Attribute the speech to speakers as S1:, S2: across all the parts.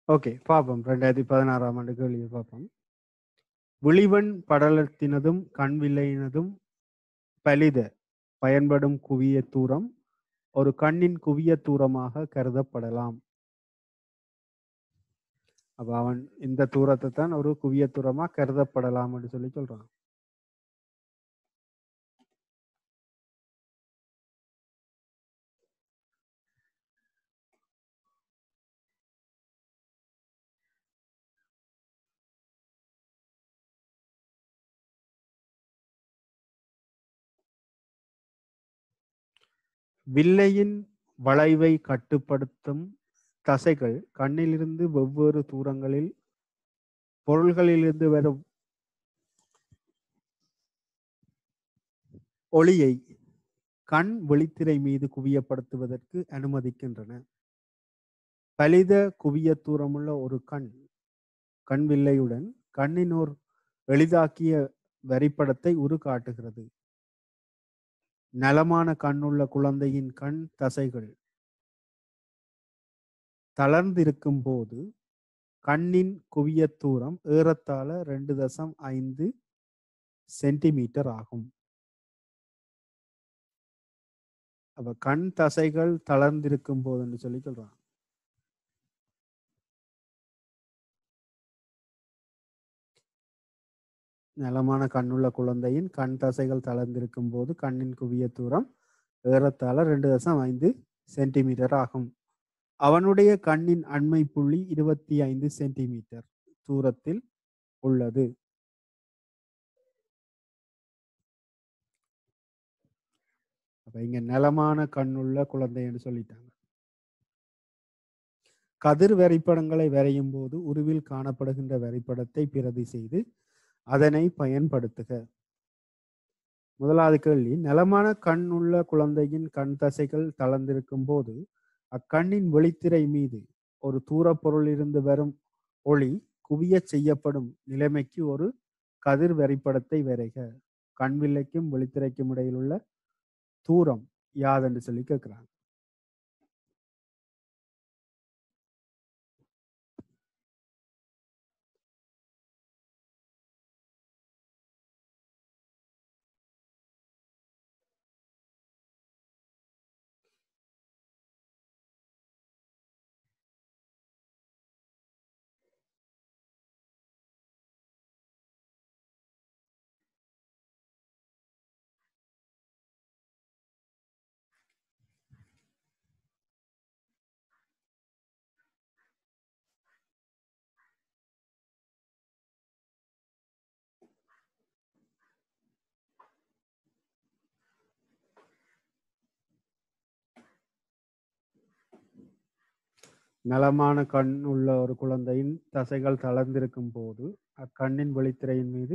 S1: Okay, பார்ப்போம். 2016ஆம் ஆண்டு கேள்வியை பார்ப்போம். விழிவன் படலத்தினதும் கண்வில்லையினதும் பலித பயன்படும் குவிய தூரம் ஒரு கண்ணின் குவிய தூரமாக கருதப்படலாம். அப்ப அவன் இந்த தூரத்தை தான் ஒரு குவிய தூரமா கருதப்படலாம் என்று சொல்லி சொல்றான். வில்லையின் வளைவை கட்டுப்படுத்தும் தசைகள் கண்ணிலிருந்து வெவ்வேறு தூரங்களில் பொருள்களிலிருந்து வரும் ஒளியை கண் விழித்திரை மீது குவியப்படுத்துவதற்கு அனுமதிக்கின்றன. பலித குவிய தூரமுள்ள ஒரு கண் வில்லையுடன் கண்ணினோர் எளிதாக்கிய வரிப்படத்தை உருக்காட்டுகிறது. நலமான கண்ணுள்ள குழந்தையின் கண் தசைகள் தளர்ந்திருக்கும் போது கண்ணின் குவிய தூரம் ஏறத்தாழ 2.5 சென்டிமீட்டர் ஆகும். அப்ப கண் தசைகள் தளர்ந்திருக்கும் போதுன்னு சொல்லி சொல்றான். நலமான கண்ணுள்ள குழந்தையின் கண் தசைகள் தளர்ந்திருக்கும் போது கண்ணின் குவிய தூரம் ஏறத்தாழ 2.5 சென்டிமீட்டர் ஆகும். அவனுடைய கண்ணின் அண்மை புள்ளி 25 சென்டிமீட்டர் தூரத்தில் உள்ளது. அப்ப இங்க நலமான கண்ணுள்ள குழந்தை என்று சொல்லிட்டாங்க. கதிர் வரைபடங்களை வரையும் போது உருவில் காணப்படுகின்ற வரைபடத்தை பிரதி செய்து அதனை பயன்படுத்துக. முதலாவது கேள்வி, நலமான கண் உள்ள குழந்தையின் கண் தசைகள் தளர்ந்திருக்கும் போது அக்கண்ணின் விழித்திரை மீது ஒரு தூரப்பொருள் இருந்து வரும் ஒளி குவிய செய்யப்படும் நிலைமைக்கு ஒரு கதிர் வரைபடத்தை வரைக. கண்வில்லைக்கும் விழித்திரைக்கும் இடையில் உள்ள தூரம் யாதென்று சொல்லி கேட்கிறாங்க. நலமான கண் உள்ள ஒரு குழந்தையின் தசைகள் தளர்ந்திருக்கும் போது அக்கண்ணின் விழித்திரையின் மீது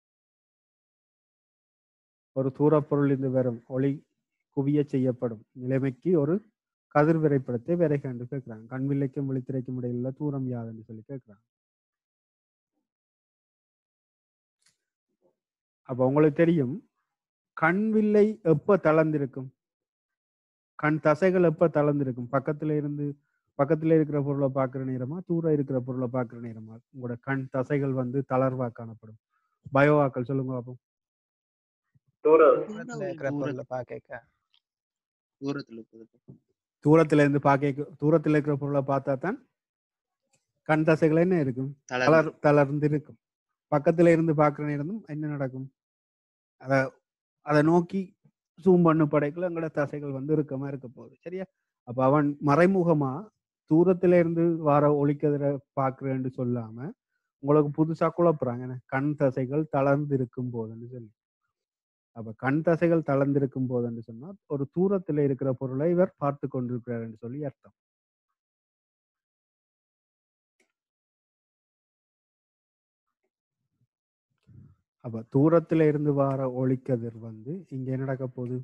S1: ஒரு தூரப்பொருள் இருந்து வரும் ஒளி குவிய செய்யப்படும் நிலைமைக்கு ஒரு கதிர் வரைபடத்தை வரைக என்று கேட்கிறாங்க. கண்வில்லைக்கும் விழித்திரைக்கும் இடையில் உள்ள தூரம் யாதுன்னு சொல்லி கேட்கிறாங்க. அப்ப உங்களுக்கு தெரியும், கண்வில்லை எப்ப தளர்ந்திருக்கும், கண் தசைகள் எப்ப தளர்ந்திருக்கும், பக்கத்துல இருக்கிற பொருளை பார்க்கிற நேரமா தூரம் இருக்கிற பொருளை பார்க்கிற நேரமா உங்களோட கண் தசைகள் வந்து தளர்வா காணப்படும். பயோவாக்கள் சொல்லுங்க பார்ப்போம்.
S2: தூரத்துல இருக்கிற பொருளை பார்க்க
S1: தூரத்துல இருக்கிற பொருளை பார்த்தா தான் கண் தசைகள் என்ன இருக்கும், தளர்ந்து இருக்கும். பக்கத்துல இருந்து பார்க்கிற நேரமும் என்ன நடக்கும், அதை நோக்கி ஜூம் பண்ணு படைக்குள்ள எங்களோட தசைகள் வந்து இறுக்கமா இருக்க போகுது. சரியா? அப்ப அவன் மறைமுகமா தூரத்துல இருந்து வர ஒளிக்கதிரை பார்க்கிறேன்னு சொல்லாம உங்களுக்கு புதுசா குழப்புறாங்க, கண் தசைகள் தளர்ந்து இருக்கும் போதுன்னு சொல்லி. அப்ப கண் தசைகள் தளர்ந்திருக்கும் போதுன்னு சொன்னா ஒரு தூரத்துல இருக்கிற பொருளை இவர் பார்த்து கொண்டிருக்கிறார் என்று சொல்லி அர்த்தம். அப்ப தூரத்துல இருந்து வர ஒளிக்கதிர் வந்து இங்க என்ன நடக்க போகுது,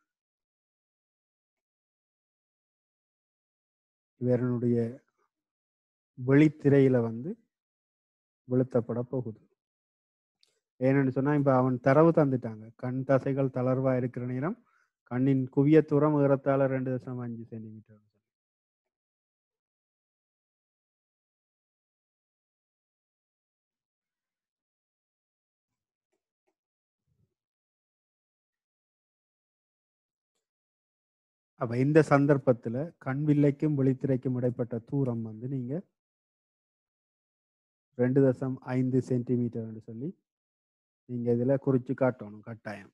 S1: இவருடைய வெளித்திரையில வந்து வெளுத்தப்பட போகுது. ஏன்னு சொன்னா இப்ப அவன் தரவு தந்துட்டாங்க, கண் தசைகள் தளர்வா இருக்கிற நேரம் கண்ணின் குவிய தூரம் ஏறத்தாழ 2.5 சென்டிமீட்டர். அப்ப இந்த சந்தர்ப்பத்துல கண் வில்லைக்கும் விழித்திரைக்கும் இடைப்பட்ட தூரம் வந்து நீங்க 2.5 சென்டிமீட்டர் சொல்லி நீங்க இதுல குறிச்சு காட்டணும் கட்டாயம்.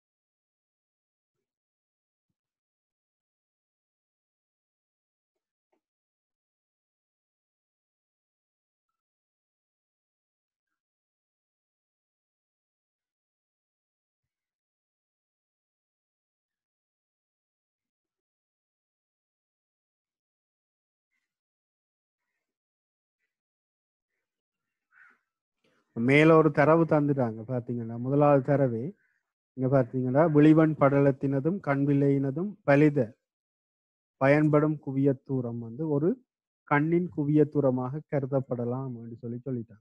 S1: மேல ஒரு தரவு தந்துட்டாங்க பாத்தீங்கன்னா, முதலாவது தரவே இங்க பாத்தீங்கன்னா, விழிவன் படலத்தினதும் கண்வில்லையினதும் பலித பயன்படும் குவியத் தூரம் வந்து ஒரு கண்ணின் குவியத் தூரமாக கருதப்படலாம் என்று சொல்லிட்டாங்க.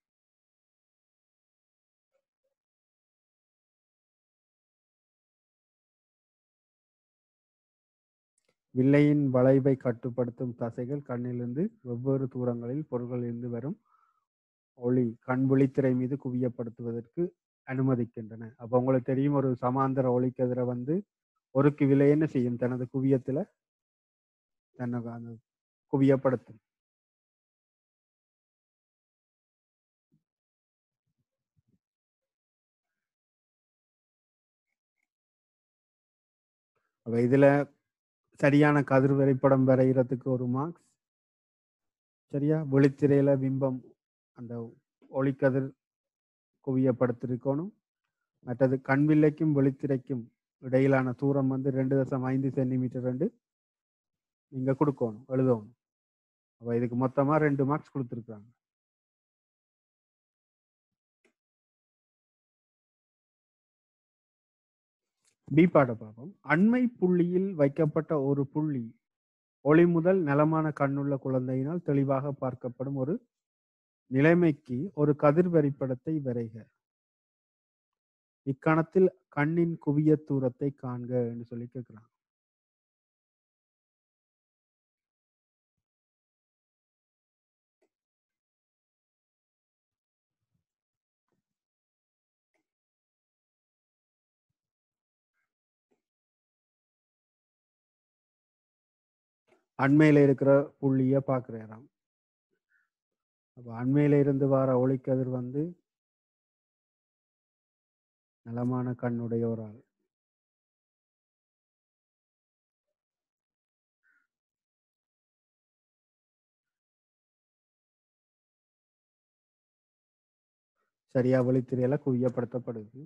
S1: வில்லையின் வளைவை கட்டுப்படுத்தும் தசைகள் கண்ணிலிருந்து வெவ்வேறு தூரங்களில் பொருள்களிலிருந்து வரும் ஒளி கண் விழித்திரை மீது குவியப்படுத்துவதற்கு அனுமதிக்கின்றன. அப்ப உங்களுக்கு தெரியும், ஒரு சமாந்தர ஒளிக்கதிரை வந்து ஒரு விலை என்ன செய்யும், தனது குவியத்துல தன்னை அந்த குவியப்படுத்தும். அப்ப இதுல சரியான கதிர் வரைபடம் வரைகிறதுக்கு ஒரு மார்க்ஸ், சரியா விழித்திரையில பிம்பம் அந்த ஒளிக்கதிர் குவியப்படுத்திருக்கணும். மற்றது கண்வில்லைக்கும் விழித்திரைக்கும் இடையிலான தூரம் வந்து 2.5 சென்டிமீட்டர் நீங்க கொடுக்கணும், எழுதணும். அப்ப இதுக்கு மொத்தமா 2 மார்க்ஸ் கொடுத்துருக்காங்க. பி பாட பார்ப்போம். அண்மை புள்ளியில் வைக்கப்பட்ட ஒரு புள்ளி ஒளி முதல் நலமான கண்ணுள்ள குழந்தையினால் தெளிவாக பார்க்கப்படும் ஒரு நிலைமைக்கு ஒரு கதிர் வரைபடத்தை வரைக. இக்கணத்தில் கண்ணின் குவிய தூரத்தை காண்க என்று சொல்லி கேட்கிறாங்க. அண்மையில இருக்கிற புள்ளிய பாக்குறாராம். அப்ப அண்மையில இருந்து வர ஒளிக்கதிர் வந்து நலமான கண்ணுடைய ஒரு ஆள். சரியா விழித்திரையில குவியப்படுத்தப்படுது.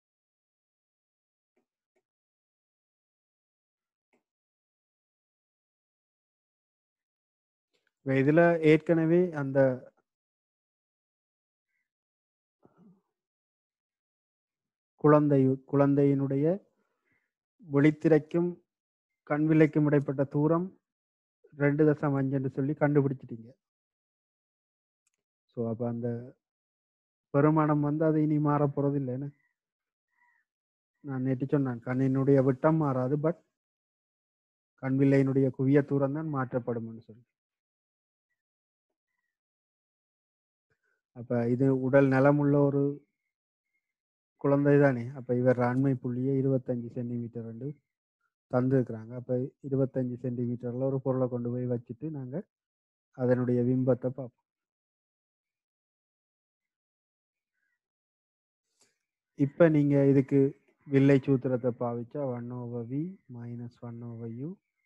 S1: இதுல ஏற்கனவே அந்த குழந்தையினுடைய விழித்திரைக்கும் கண்விலைக்கும் இடைப்பட்ட தூரம் 2.5 என்று சொல்லி கண்டுபிடிச்சிட்டீங்க. ஸோ அப்ப அந்த பெருமானம் வந்து அது இனி மாற போறது இல்லைன்னு நான் நேற்று சொன்னேன். கண்ணினுடைய விட்டம் மாறாது, பட் கண்வில்லையினுடைய குவிய தூரம் தான் மாற்றப்படும் சொல்லி. அப்ப இது உடல் நலமுள்ள ஒரு குழந்தை தானே. அப்ப இவர் அண்மை புள்ளியை 25 சென்டிமீட்டர் தந்துருக்குறாங்க. அப்ப 25 சென்டிமீட்டர்ல ஒரு பொருளை கொண்டு போய் வச்சுட்டு நாங்க அதனுடைய பிம்பத்தை பார்ப்போம். இப்ப நீங்க இதுக்கு வில்லை சூத்திரத்தை பாவிச்சா 1/v - 1/u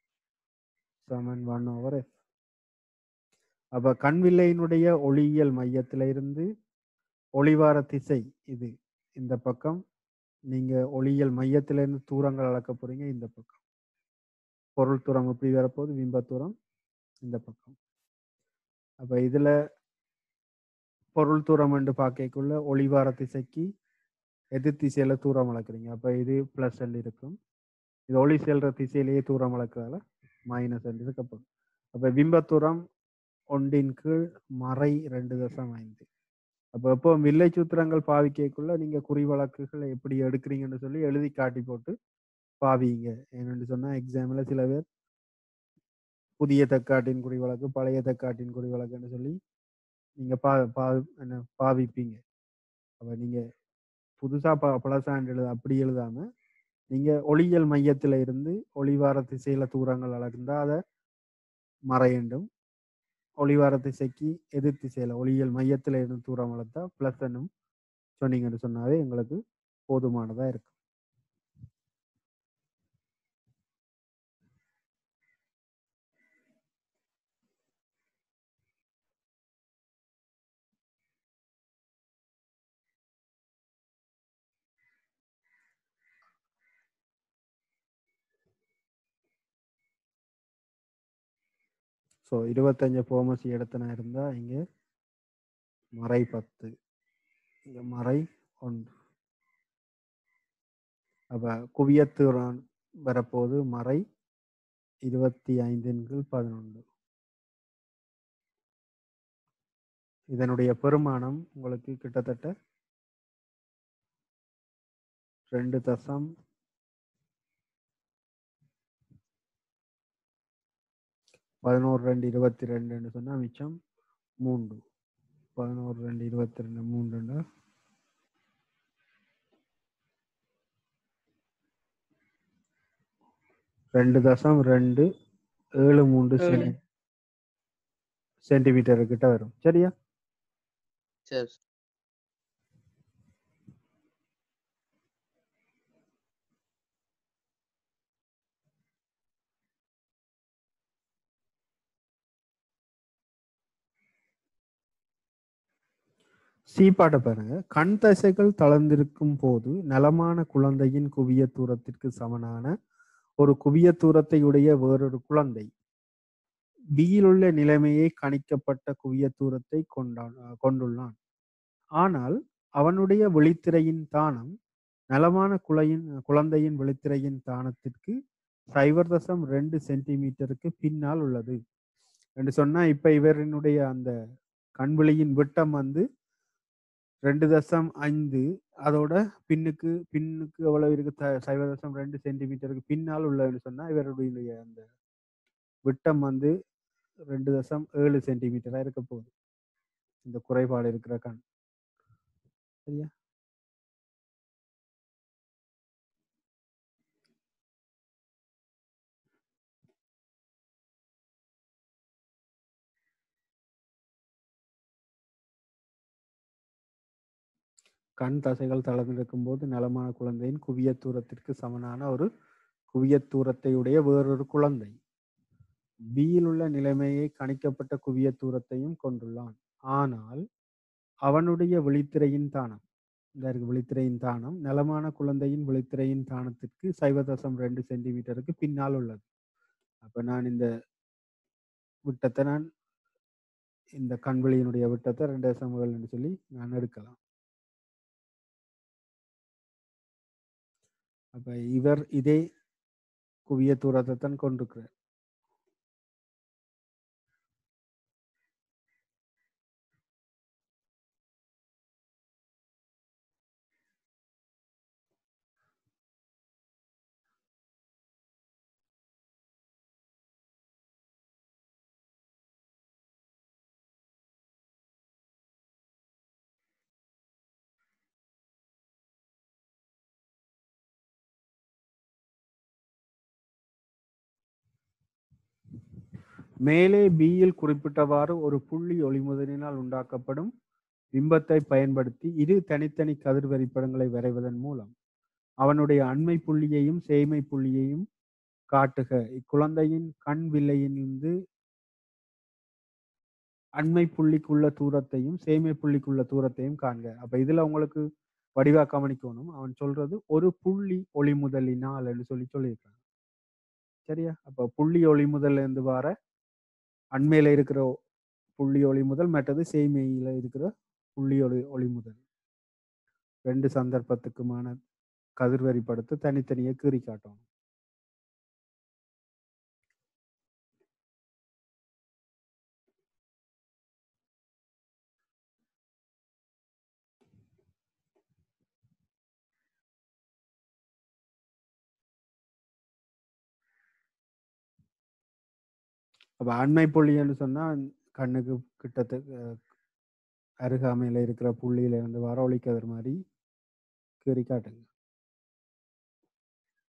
S1: = 1/f. அப்ப கண்வில்லையினுடைய ஒளியியல் மையத்தில இருந்து ஒளிவார திசை இது. இந்த பக்கம் நீங்க ஒளியியல் மையத்திலிருந்து தூரங்கள் அளக்க போறீங்க. இந்த பக்கம் பொருள் தூரம் இப்படி வரப்போகுது, பிம்ப தூரம் இந்த பக்கம். அப்ப இதுல பொருள் தூரம் என்று பார்க்கக்குள்ள ஒளிவார திசைக்கு எதிர் திசையில தூரம் அளக்குறீங்க. அப்ப இது பிளஸ் இருக்கும். இது ஒளி செல்ற திசையிலேயே தூரம் அளக்குறதால -என்று இருக்கப்படும். அப்ப பிம்ப தூரம் 1 கீழ் மறை 2.5. அப்ப எப்போ வில்லை சூத்திரங்கள் பாவிக்கக்குள்ள நீங்க குறி வழக்குகளை எப்படி எடுக்கிறீங்கன்னு சொல்லி எழுதி காட்டி போட்டு பாவிங்க. என்னன்னு சொன்னா எக்ஸாம்ல சில பேர் புதிய தக்காட்டின் குறி வழக்கு, பழைய தக்காட்டின் குறி வழக்குன்னு சொல்லி நீங்க பாவிப்பீங்க. அப்ப நீங்க புதுசா பழசாண்டு அப்படி எழுதாம நீங்க ஒளியியல் மையத்துல இருந்து ஒளிவார திசையில தூரங்கள் அளந்தால் அதை மறையண்டும், ஒளிவார திசைக்கு எதிர் திசையில ஒளியியல் மையத்துல இருந்து தூரம் அளந்தா பிளஸ் என்னும் சொன்னீங்கன்னு சொன்னாவே எங்களுக்கு போதுமானதா இருக்கும். ஸோ 25 போமசி இடத்துல இருந்தா இங்க மறை 10, இங்க மறை 1. அப்ப குவியத்தூரம் வரப்போது மறை 25/11. இதனுடைய பெருமானம் உங்களுக்கு கிட்டத்தட்ட 2.11/22 சொன்னா மிச்சம் 3. 11/22 3 2.273 சென்டிமீட்டர் கிட்ட வரும். சரியா?
S2: சரி.
S1: சீப்பாட்ட பாருங்க. கண் தசைகள் தளர்ந்திருக்கும் போது நலமான குழந்தையின் குவிய தூரத்திற்கு சமனான ஒரு குவிய தூரத்தை உடைய வேறொரு குழந்தை பியிலுள்ள நிலைமையை கணிக்கப்பட்ட குவிய தூரத்தை கொண்டுள்ளான். ஆனால் அவனுடைய விழித்திரையின் தானம் நலமான குழந்தையின் விழித்திரையின் தானத்திற்கு 0.2 சென்டிமீட்டருக்கு பின்னால் உள்ளது என்று சொன்னா, இப்ப இவரினுடைய அந்த கண்விழியின் விட்டம் 2.5, அதோட பின்னுக்கு எவ்வளவு இருக்கு? 0.2 சென்டிமீட்டருக்கு பின்னால் உள்ளதுன்னு சொன்னா இவருடைய அந்த விட்டம் 2.7 சென்டிமீட்டரா இருக்க போகுது. இந்த குறைபாடு இருக்கிற கண். சரியா? கண் தசைகள் தளர்ந்திருக்கும் போது நலமான குழந்தையின் குவிய தூரத்திற்கு சமனான ஒரு குவிய தூரத்தை உடைய வேறொரு குழந்தை பியில் உள்ள நிலைமையை கணிக்கப்பட்ட குவிய தூரத்தையும் கொண்டுள்ளான். ஆனால் அவனுடைய விழித்திரையின் தானம், இந்த விழித்திரையின் தானம் நலமான குழந்தையின் விழித்திரையின் தானத்திற்கு 0.2 சென்டிமீட்டருக்கு பின்னால் உள்ளது. அப்ப நான் இந்த விட்டத்தை இந்த கண்விழியினுடைய விட்டத்தை 2.7 என்று சொல்லி நான் எடுக்கலாம். அப்ப இவர் இதே குவிய தூரத்தை தான் கொண்டிருக்கிறார். மேலே பியில் குறிப்பிட்டவாறு ஒரு புள்ளி ஒளிமுதலினால் உண்டாக்கப்படும் பிம்பத்தை பயன்படுத்தி இரு தனித்தனி கதிர் வரைபடங்களை வரைவதன் மூலம் அவனுடைய அண்மை புள்ளியையும் சேய்மை புள்ளியையும் காட்டுக. இக்குழந்தையின் கண் வில்லையிலிருந்து அண்மை புள்ளிக்குள்ள தூரத்தையும் சேய்மை புள்ளிக்குள்ள தூரத்தையும் காண்க. அப்ப இதுல உங்களுக்கு வடிவா கவனிக்கணும். அவன் சொல்றது ஒரு புள்ளி ஒளிமுதலினால் என்று சொல்லியிருக்காங்க. சரியா? அப்ப புள்ளி ஒளிமுதல் இருந்து வர அண்மையில இருக்கிற புள்ளி ஒளி முதல், மற்றது சேய்மையில இருக்கிற புள்ளி ஒளி முதல், 2 சந்தர்ப்பத்துக்குமான கதிர்வரிப்படுத்த தனித்தனியே கீறி காட்டும். அப்ப அண்மை புள்ளின்னு சொன்னா கண்ணுக்கு கிட்டத்தட்ட அருகாமையில இருக்கிற புள்ளியில இருந்து வர ஒளி கதிர் மாதிரி கீறி காட்டுங்க.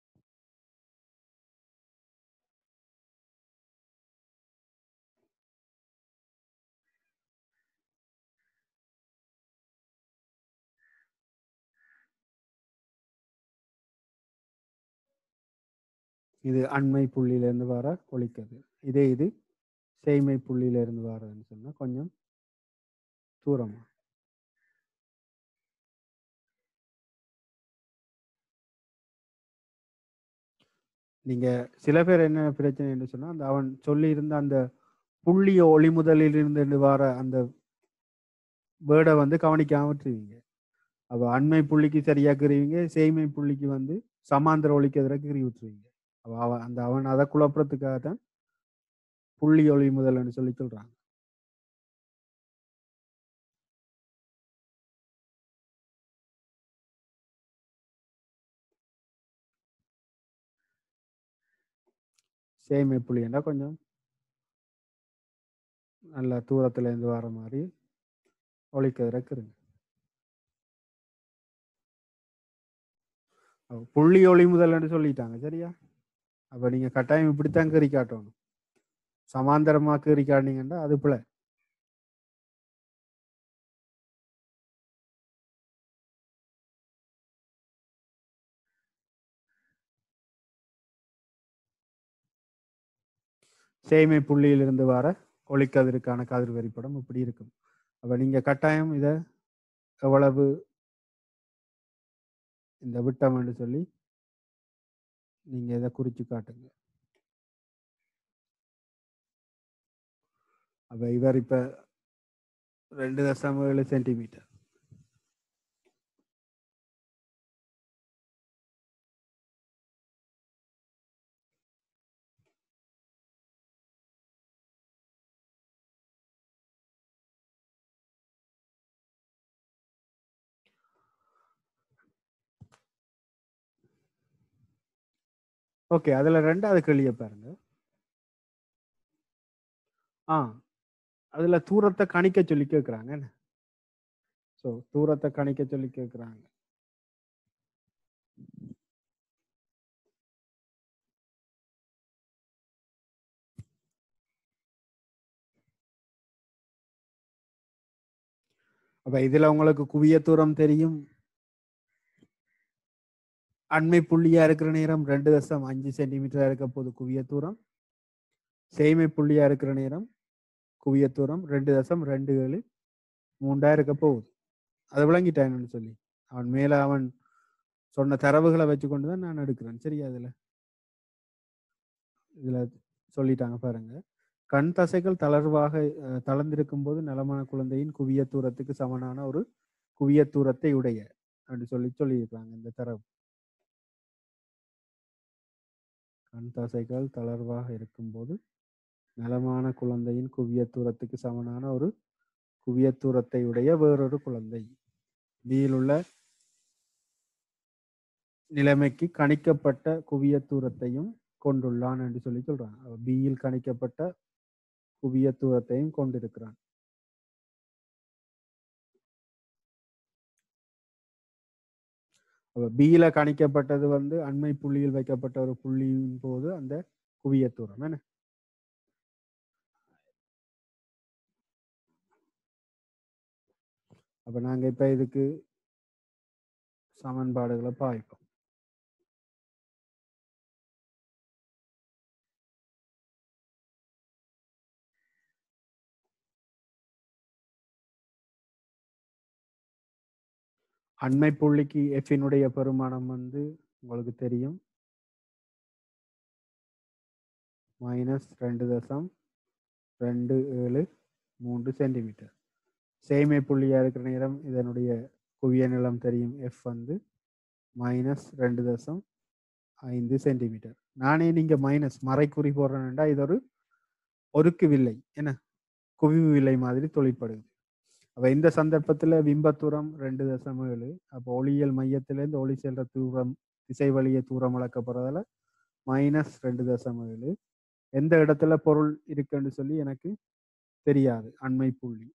S1: இது அண்மை புள்ளியிலேருந்து வர ஒலிக்கது. இதே இது சேய்மை புள்ளியிலேருந்து வரதுன்னு சொன்னால் கொஞ்சம் தூரமா. நீங்க சில பேர் என்ன பிரச்சனைன்னு சொன்னா அந்த அவன் சொல்லி இருந்த அந்த புள்ளிய ஒளி முதலில் இருந்து வர அந்த வேர்டை வந்து கவனிக்காம விட்டுருவீங்க. அப்ப அண்மை புள்ளிக்கு சரியா கீறுவீங்க, சேய்மை புள்ளிக்கு வந்து சமாந்தர ஒளிக்கு எதிராக கீறி விட்டுருவீங்க. அவன் அதை குழப்பறதுக்காக தான் புள்ளி ஒளி முதல்னு சொல்லி சொல்றாங்க. சேய்மை புள்ளின்னா கொஞ்சம் நல்ல தூரத்துல இருந்து வர மாதிரி ஒளிக்கு எதிராக கீறுங்க. புள்ளி ஒளி முதல்னு சொல்லிட்டாங்க சரியா. அப்ப நீங்க கட்டாயம் இப்படித்தான் கீறி காட்டணும். சமாந்தரமா கீறி காட்டினீங்கன்னா அது பிள்ளை. சேய்மை புள்ளியிலிருந்து வர ஒளிக்கதிருக்கான கதிர் வரிப்படம் இப்படி இருக்கும். அப்ப நீங்க கட்டாயம் இத எவ்வளவு இந்த விட்டம் என்று சொல்லி நீங்க இதை குறிச்சு காட்டுங்க. அப்ப இவர் இப்ப 2.7 சென்டிமீட்டர். ஓகே, அதுல 2வது கேள்வியை பாருங்க. அதுல தூரத்தை கணிக்க சொல்லி கேட்கிறாங்க. ஸோ தூரத்தை கணிக்க சொல்லி கேட்கிறாங்க. அப்ப இதுல உங்களுக்கு குவிய தூரம் தெரியும். அண்மை புள்ளியா இருக்கிற நேரம் 2.5 சென்டிமீட்டரா இருக்க போது குவிய தூரம். சேய்மை புள்ளியா இருக்கிற நேரம் குவிய தூரம் 2.27 இருக்க போகுது. அதை விளங்கிட்டான்னு சொல்லி அவன் மேல அவன் சொன்ன தரவுகளை வச்சு கொண்டுதான் நான் எடுக்கிறேன் சரியா. இதுல சொல்லிட்டாங்க பாருங்க. கண் தசைகள் தளர்வாக தளர்ந்திருக்கும் போது நலமான குழந்தையின் குவிய தூரத்துக்கு சமனான ஒரு குவிய தூரத்தை உடைய அப்படி சொல்லியிருக்காங்க இந்த தரவு. கண் தசைகள் தளர்வாக இருக்கும்போது நலமான குழந்தையின் குவிய தூரத்துக்கு சமனான ஒரு குவிய தூரத்தை உடைய வேறொரு குழந்தை பியில் உள்ள நிலைமைக்கு கணிக்கப்பட்ட குவிய தூரத்தையும் கொண்டுள்ளான் என்று சொல்லி சொல்றான். பியில் கணிக்கப்பட்ட குவிய தூரத்தையும் கொண்டிருக்கிறான். பியில கணிக்கப்பட்டது வந்து அண்மை புள்ளியில் வைக்கப்பட்ட ஒரு புள்ளியின் போது அந்த குவிய தூரம் என்ன. அப்ப நாங்க இப்ப இதுக்கு சமன்பாடுகளை பாய்ப்போம். அண்மை புள்ளிக்கு எஃபினுடைய பெருமானம் வந்து உங்களுக்கு தெரியும் -2.273 சென்டிமீட்டர். சேய்மை புள்ளியா இருக்கிற நேரம் இதனுடைய குவிய நிலம் தெரியும் எஃப் வந்து -2.5 சென்டிமீட்டர். நானே நீங்க மைனஸ் மறைக்குறி போடுறேன்டா இது ஒருக்கு வில்லை என்ன குவிவு வில்லை மாதிரி தொழிற்படுது. அப்ப இந்த சந்தர்ப்பத்துல பிம்பத்தூரம் 2.7. அப்போ ஒளியியல் மையத்திலிருந்து ஒளி செல்ற தூரம் திசை வழிய தூரம் அளக்கப்படுறதால -2.7. எந்த இடத்துல பொருள் இருக்குன்னு சொல்லி எனக்கு தெரியாது. அண்மை புள்ளி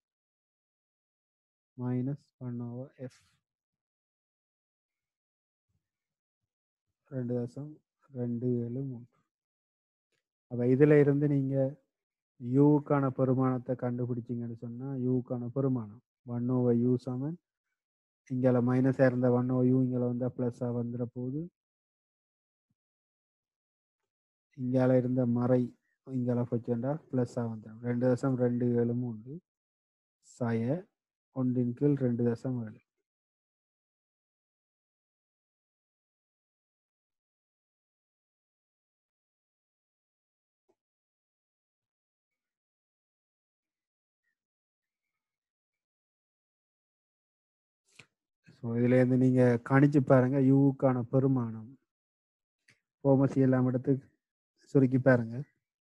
S1: -1/f 2.273. அப்ப இதுல இருந்து நீங்க யூக்கான பெருமானத்தை கண்டுபிடிச்சிங்கன்னு சொன்னா யூக்கான பெருமானம் 1/u சமன் இங்கே மைனஸா இருந்த 1/u இங்கே வந்து பிளஸ்ஸா வந்துட போகுது இங்கால இருந்த மறை இங்கால போச்சுண்டா ப்ளஸ்ஸாக வந்துடும். 2.273 சய 1/2.7. ஸோ இதுலேருந்து நீங்கள் கணிச்சு பாருங்க யூக்கான பெருமானம். போமசி எல்லாம் எடுத்து சுருக்கி பாருங்க.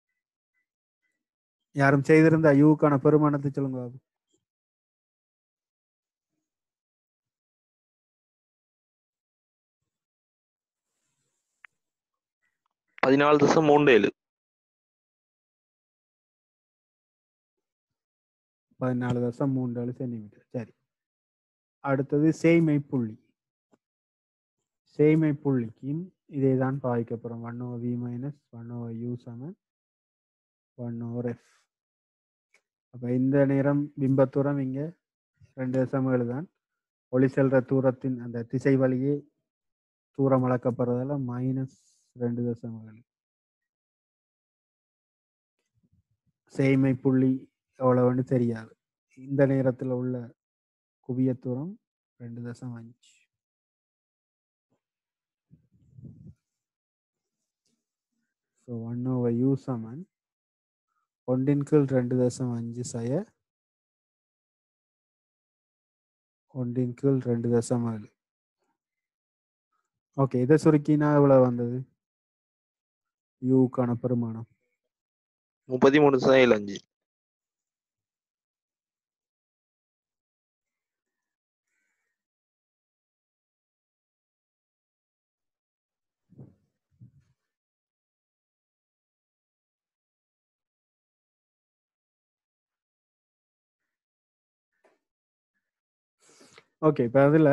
S1: யாரும் செய்திருந்தா யூக்கான பெருமானத்தை சொல்லுங்க.
S2: 14.37.
S1: 14.37 சென்டிமீட்டர். சரி, அடுத்தது சேய்மை புள்ளி. சேய்மை புள்ளிக்கும் இதே தான் பாதிக்கப்புறம் 1/v மைனஸ் 1/u சமன் 1/f. அப்போ இந்த நேரம் பிம்பத்தூரம் இங்கே 2.7 தான். ஒளி செல்ற தூரத்தின் அந்த திசை வழியே தூரம் அளக்கப்படுறதால -2.7. சேய்மை புள்ளி எவ்வளவுன்னு தெரியாது. இந்த நேரத்தில் உள்ள குவிய தூரம் 2.5. ஸோ 1/u சமன் 1/2.5 சய 1/2.7. ஓகே, இதை சுருக்கினா எவ்வளவு வந்தது யூக்கான பெருமானம்?
S2: 33.75.
S1: ஓகே, இப்போ அதில்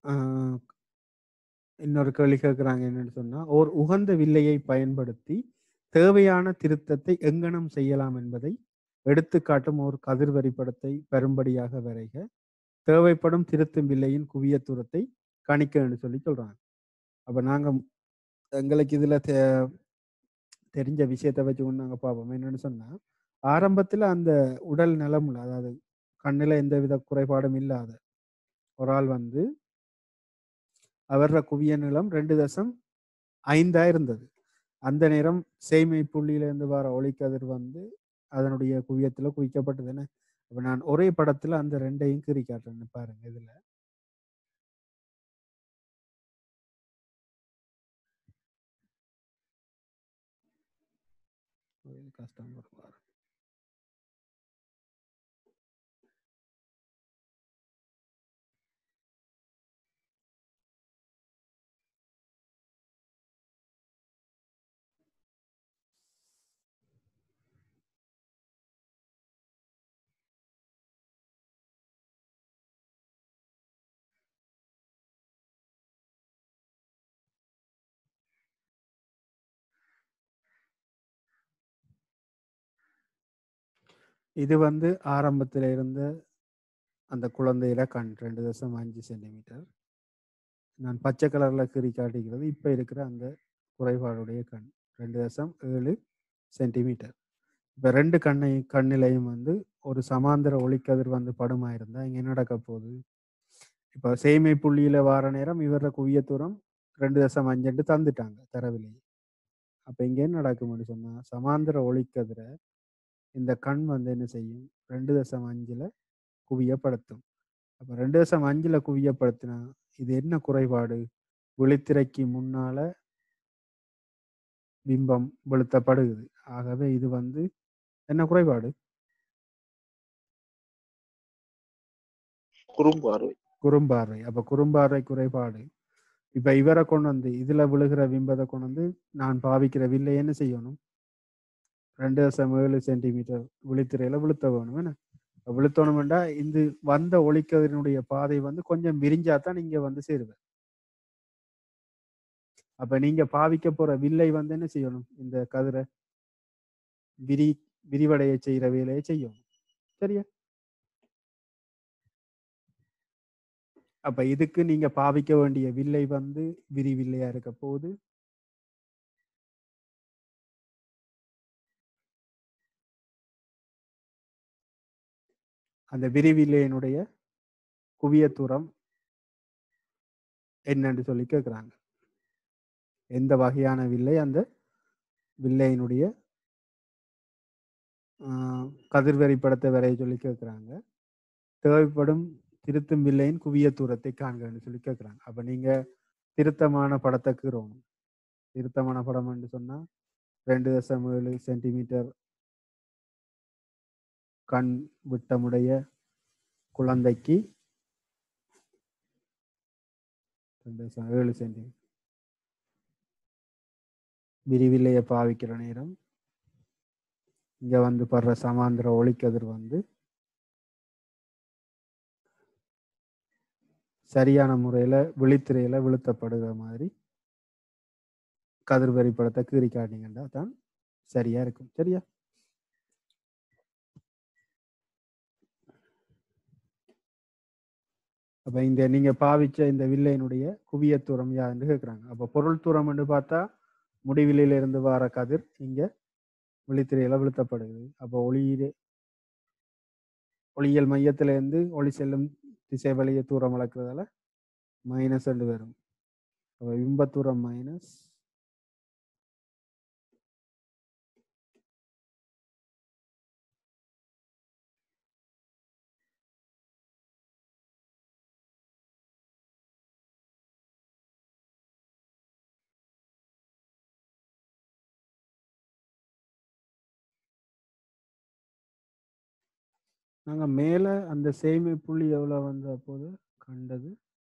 S1: இன்னொரு கேள்வி கேட்குறாங்க. என்னன்னு சொன்னால், ஓர் உகந்த வில்லையை பயன்படுத்தி தேவையான திருத்தத்தை எங்கனம் செய்யலாம் என்பதை எடுத்துக்காட்டும் ஒரு கதிர் படத்தை பெரும்படியாக வரைக. தேவைப்படும் திருத்தும் வில்லையின் குவிய தூரத்தை கணிக்கன்னு சொல்லி சொல்றாங்க. அப்போ நாங்கள் எங்களுக்கு இதில் தெரிஞ்ச விஷயத்தை வச்சு ஒன்று நாங்கள் பார்ப்போம். என்னன்னு சொன்னால், ஆரம்பத்தில் அந்த உடல் நலமுள்ள, அதாவது கண்ணில் எந்தவித குறைபாடும் இல்லாத ஒரு ஆள் வந்து அவர குவிய நிலம் 2.5 இருந்தது. அந்த நேரம் சேய்மை புள்ளியிலிருந்து வர ஒளிக்கதிர் வந்து அதனுடைய குவியத்துல குவிக்கப்பட்டதுன்னு. அப்ப நான் ஒரே படத்துல அந்த ரெண்டையும் கீறி காட்டுறேன்னு பாருங்க. இதுல கஷ்டம். இது வந்து ஆரம்பத்தில் இருந்த அந்த குழந்தையில கண் 2.5 சென்டிமீட்டர். நான் பச்சை கலர்ல கீறி காட்டிக்கிறது இப்ப இருக்கிற அந்த குறைபாடுடைய கண் 2.7 சென்டிமீட்டர். இப்போ ரெண்டு கண்ணிலையும் வந்து ஒரு சமாந்திர ஒளிக்கதிர் வந்து படுமாயிருந்தா இங்க என்ன நடக்க போகுது? இப்போ சேய்மை புள்ளியில வார நேரம் இவர குவிய தூரம் 2.5 தந்துட்டாங்க தரவில்லை. அப்ப இங்க என்ன நடக்கும்னு சொன்னா, சமாந்திர ஒளிக்கதிரை இந்த கண் வந்து என்ன செய்யும்? 2.5 குவியப்படுத்தும். அப்ப 2.5 குவியப்படுத்தினா இது என்ன குறைபாடு? விழித்திரைக்கு முன்னால பிம்பம் வெளுத்தப்படுகிறது. ஆகவே இது வந்து என்ன குறைபாடு? குறும்பார்வை. அப்ப குறும்பார்வை குறைபாடு. இப்ப இவரை கொண்டு வந்து இதுல விழுகிற பிம்பத்தை கொண்டு வந்து நான் பாவிக்கிற வில்லை என்ன செய்யணும்? 2.7 சென்டிமீட்டர் விழித்திரையில விழுத்த வேணும். என்ன விழுத்தணும்டா இந்த வந்த ஒளிக்கதிரினுடைய பாதை வந்து கொஞ்சம் விரிஞ்சாதான் நீங்க வந்து சேருவேன். அப்ப நீங்க பாவிக்க போற வில்லை வந்து என்ன செய்யணும்? இந்த கதிரை விரிவடைய செய்யற வேலையை செய்யணும். சரியா? அப்ப இதுக்கு நீங்க பாவிக்க வேண்டிய வில்லை வந்து விரிவில்லையா இருக்க போகுது. அந்த விரிவில்லையினுடைய குவிய தூரம் என்னன்னு சொல்லி கேட்குறாங்க. எந்த வகையான வில்லை அந்த வில்லையினுடைய கதிர்வரிப்படத்தை வரைய சொல்லி கேட்குறாங்க. தேவைப்படும் திருத்தும் வில்லையின் குவிய தூரத்தை காண்கன்னு சொல்லி கேட்குறாங்க. அப்போ நீங்கள் திருத்தமான படத்தை கீறணும். திருத்தமான படம் என்று சொன்னால் 2.7 சென்டிமீட்டர் கண் விட்டமுடைய குழந்தைக்கு 2.7 சென்டிமீட்டர் விரிவில்லையை பாவிக்கிற நேரம் இங்கே வந்து படுற சமாந்திர ஒளிக்கதிர் வந்து சரியான முறையில் விழித்திரையில் விழுத்தப்படுகிற மாதிரி கதிர்வரி படத்தை கீறி காட்டிங்கன்னா தான் சரியா இருக்கும். சரியா? அப்போ இந்த நீங்கள் பாவிச்ச இந்த வில்லையினுடைய குவிய தூரம் யாருன்னு கேட்குறாங்க. அப்போ பொருள் தூரம் என்று பார்த்தா முடிவிலிருந்து வர கதிர் இங்கே விழித்திரையில் விழுத்தப்படுகிறது. அப்போ ஒளியியல் மையத்திலேருந்து ஒளி செல்லும் திசை வழியை தூரம் வளர்க்குறதால மைனஸ் ரெண்டு வரும். அப்போ பிம்பத்தூரம் மைனஸ் நாங்கள் மேலே அந்த சேமி புள்ளி எவ்வளோ வந்த போது கண்டது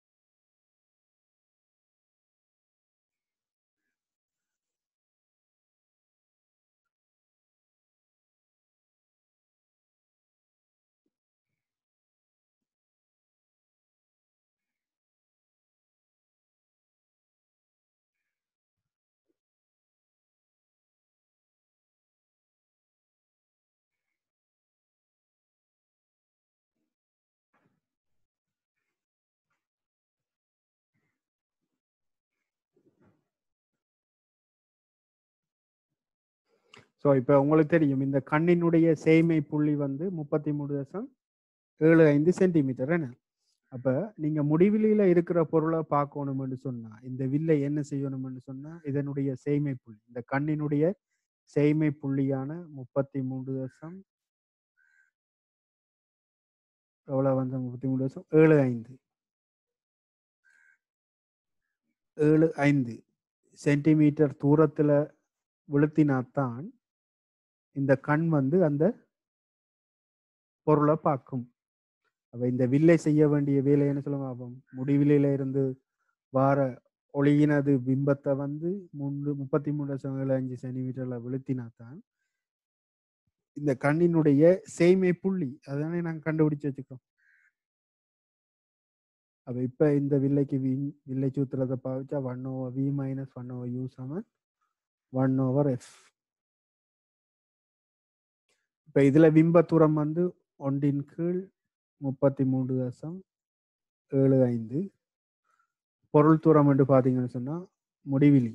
S1: ஸோ இப்போ உங்களுக்கு தெரியும் இந்த கண்ணினுடைய சேமை புள்ளி வந்து 33.75 சென்டிமீட்டர். என்ன அப்போ நீங்கள் முடிவிலியில் இருக்கிற பொருளை பார்க்கணும்னு சொன்னால் இந்த வில்லை என்ன செய்யணும்னு சொன்னால் இதனுடைய சேமை புள்ளி இந்த கண்ணினுடைய சேமை புள்ளியான 33 எவ்வளோ வந்து 33.75 சென்டிமீட்டர் தூரத்தில் விழுத்தினாத்தான் இந்த கண் வந்து அந்த பொருளை பார்க்கும். அப்ப இந்த வில்லை செய்ய வேண்டிய வேலை என்ன சொல்லுவாங்க? முடிவிலையில இருந்து வார ஒளியினது பிம்பத்தை வந்து 33.75 சென்டிமீட்டர்ல விழுத்தினாத்தான் இந்த கண்ணினுடைய சேமை புள்ளி அதுதானே நாங்கள் கண்டுபிடிச்சு வச்சுக்கிறோம். அப்ப இப்ப இந்த வில்லைக்கு வில்லை சூத்திரத்தை பாவிச்சா 1/v - 1/u = 1/f. இப்ப இதுல பிம்ப தூரம் வந்து 1/3.75 பொருள் தூரம் என்று பார்த்தீங்கன்னு சொன்னா முடிவிலி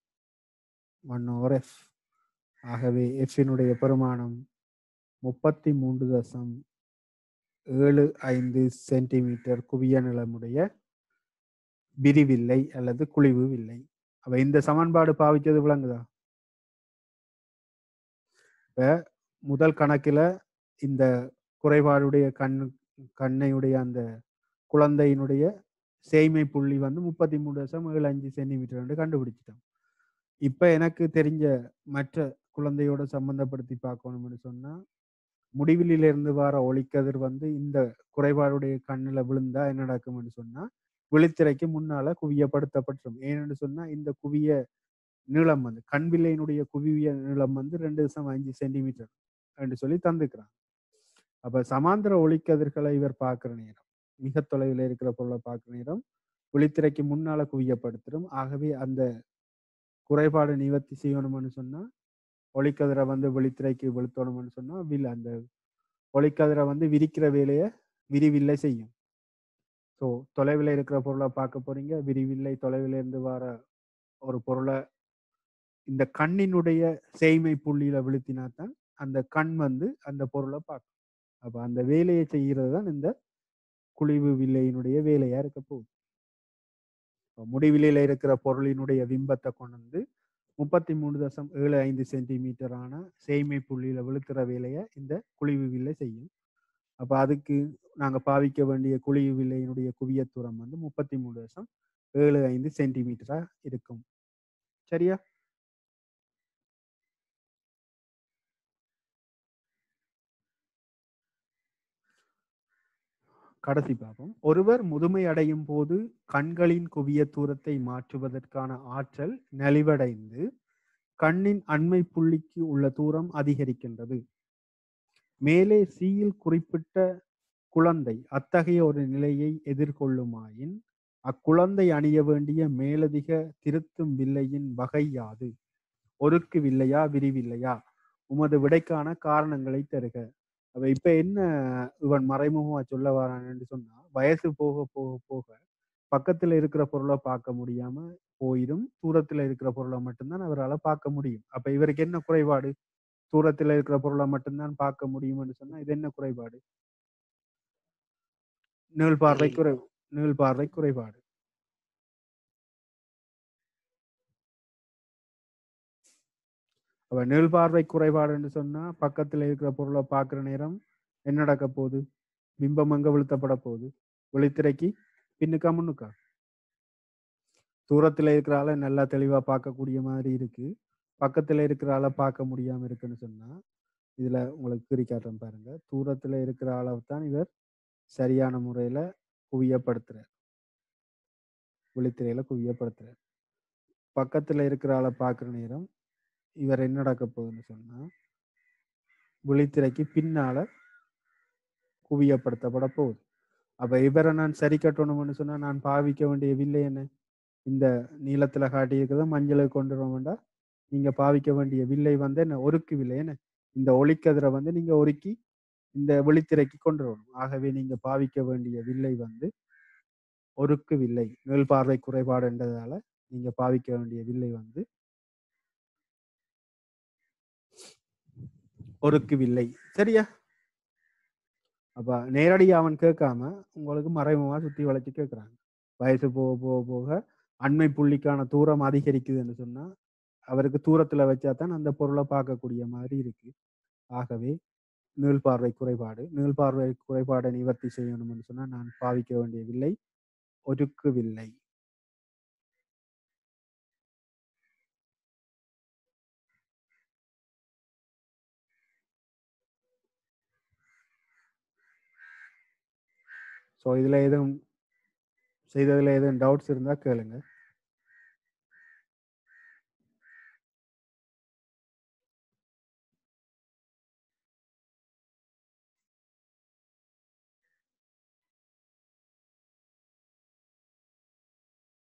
S1: 1/f. ஆகவே எஃபினுடைய பெருமானம் 33.75 சென்டிமீட்டர் குவிய நிலமுடைய விரிவில்லை அல்லது குழிவு வில்லை. அப்ப இந்த சமன்பாடு பாவிச்சது விளங்குதா? இப்ப முதல் கணக்கில் இந்த குறைபாடுடைய கண்ணையுடைய அந்த குழந்தையினுடைய சேய்மை புள்ளி வந்து 33.75 சென்டிமீட்டர் கண்டுபிடிச்சிட்டோம். இப்ப எனக்கு தெரிஞ்ச மற்ற குழந்தையோட சம்பந்தப்படுத்தி பார்க்கணும்னு சொன்னா முடிவிலிருந்து வர ஒளிக்கதிர் வந்து இந்த குறைபாடுடைய கண்ணில் விழுந்தா என்ன நடக்கும்னு சொன்னா விழித்திரைக்கு முன்னால குவியப்படுத்தப்பட்டிரும். ஏன்னு சொன்னா இந்த குவிய நீளம் வந்து கண்வில்லையினுடைய குவிய நீளம் வந்து 2.5 சென்டிமீட்டர் என்று சொல்லி தந்துக்கிறாங்க. அப்ப சமாந்திர ஒளிக்கதிர்களை இவர் பார்க்கிற நேரம் மிக தொலைவில் இருக்கிற பொருளை பார்க்கிற நேரம் விழித்திரைக்கு முன்னால குவியப்படுத்திடும். ஆகவே அந்த குறைபாடு நிவர்த்தி செய்யணும்னு சொன்னா ஒளிக்கதிரை வந்து விழித்திரைக்கு வெளுத்தணும்னு சொன்னா அந்த ஒளிக்கதிரை வந்து விரிக்கிற வேலையை விரிவில்லை செய்யும். ஸோ தொலைவில் இருக்கிற பொருளை பார்க்க போறீங்க, விரிவில்லை தொலைவில் இருந்து வர ஒரு பொருளை இந்த கண்ணினுடைய சேய்மை புள்ளியில விழுத்தினாத்தான் அந்த கண் வந்து அந்த பொருளை பார்க்கும். அப்ப அந்த வேலையை செய்கிறது தான் இந்த குழிவு வில்லையினுடைய வேலையா இருக்க போகுது. முடிவிலையில இருக்கிற பொருளினுடைய பிம்பத்தை கொண்டு வந்து 33.75 சென்டிமீட்டரான சேய்மை புள்ளியில விழுக்கிற வேலையை இந்த குழிவு வில்லை செய்யும். அப்ப அதுக்கு நாங்க பாவிக்க வேண்டிய குழிவு வில்லையினுடைய குவியத் தூரம் வந்து 33.75 சென்டிமீட்டரா இருக்கும். சரியா? கடைசி பாகம். ஒருவர் முதுமை அடையும் போது கண்களின் குவியத் தூரத்தை மாற்றுவதற்கான ஆற்றல் நலிவடைந்து கண்ணின் அண்மை புள்ளிக்கு உள்ள தூரம் அதிகரிக்கின்றது. மேலே சியில் குறிப்பிட்ட குழந்தை அத்தகைய ஒரு நிலையை எதிர்கொள்ளுமாயின் அக்குழந்தை அணிய வேண்டிய மேலதிக திருத்தும் வில்லையின் வகை யாது? ஒருக்கு வில்லையா விரிவில்லையா? உமது விடைக்கான காரணங்களை தருக. அப்ப இப்ப என்ன இவன் மறைமுகமா சொல்ல வரான்னு சொன்னா, வயசு போக போக போக பக்கத்துல இருக்கிற பொருளை பார்க்க முடியாம போயிடும், தூரத்துல இருக்கிற பொருளை மட்டும்தான் அவரால் பார்க்க முடியும். அப்ப இவருக்கு என்ன குறைபாடு? தூரத்துல இருக்கிற பொருளை மட்டும்தான் பார்க்க முடியும்னு சொன்னா இது என்ன குறைபாடு? நீள்பார்வை குறைவு. நீள்பார்வை குறைபாடு. அப்ப நீள்பார்வை குறைபாடுன்னு சொன்னா பக்கத்துல இருக்கிற பொருளை பார்க்குற நேரம் என்ன நடக்க போகுது? பிம்பம் அங்க விழுத்தப்பட போகுது. விழித்திரைக்கு பின்னுக்கா முன்னுக்கா? தூரத்துல இருக்கிற ஆளை நல்லா தெளிவா பார்க்கக்கூடிய மாதிரி இருக்கு, பக்கத்துல இருக்கிற ஆளை பார்க்க முடியாம இருக்குன்னு சொன்னா இதுல உங்களுக்கு பிரிக்காட்டுறேன் பாருங்க. தூரத்துல இருக்கிற அளவு தான் இவர் சரியான முறையில குவியப்படுத்துறார், விழித்திரையில குவியப்படுத்துறார். பக்கத்துல இருக்கிற ஆளை பார்க்குற நேரம் இவர் என்ன நடக்க போகுதுன்னு சொன்னா விழித்திரைக்கு பின்னால குவியப்படுத்தப்பட போகுது. அப்ப இவரை நான் சரி கட்டணும்னு சொன்னா நான் பாவிக்க வேண்டிய வில்லை என்ன? இந்த நீளத்துல காட்டியிருக்கிறத மஞ்சளுக்கு கொண்டு வர வேண்டாம். நீங்க பாவிக்க வேண்டிய வில்லை வந்து என்ன? ஒருக்கு வில்லை என்ன? இந்த ஒளிக்கதிரை வந்து நீங்க ஒருக்கி இந்த விழித்திரைக்கு கொண்டு வரணும். ஆகவே நீங்க பாவிக்க வேண்டிய வில்லை வந்து ஒருக்கு வில்லை. மேல்பார்வை குறைபாடு என்றதால நீங்க பாவிக்க வேண்டிய வில்லை வந்து ஒருக்கு வில்லை. சரியா? அப்ப நேரடியா அவன் கேட்காம உங்களுக்கு மறைமுகமா சுத்தி வளைச்சு கேட்கிறாங்க. வயசு போக போக போக அண்மை புள்ளிக்கான தூரம் அதிகரிக்குதுன்னு சொன்னா அவருக்கு தூரத்துல வச்சா தான் அந்த பொருளை பார்க்கக்கூடிய மாதிரி இருக்கு. ஆகவே நீள்பார்வை குறைபாடு. நீள்பார்வை குறைபாடை நிவர்த்தி செய்யணும்னு சொன்னா நான் பாவிக்க வேண்டிய வில்லை ஒருக்கு வில்லை. ஸோ இதுல எதுவும் செய்ததுல எதுவும் டவுட்ஸ் இருந்தா கேளுங்க.